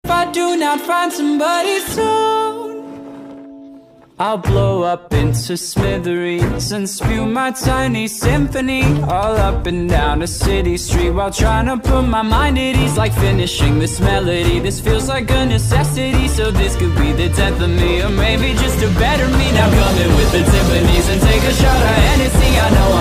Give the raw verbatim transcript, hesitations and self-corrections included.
if I do not find somebody soon, I'll blow up into smithereens and spew my tiny symphony all up and down a city street, while trying to put my mind at ease, like finishing this melody. This feels like a necessity, so this could be the death of me, or maybe just a better me. Now come in with the Tiffany's and take a shot of Hennessy. I know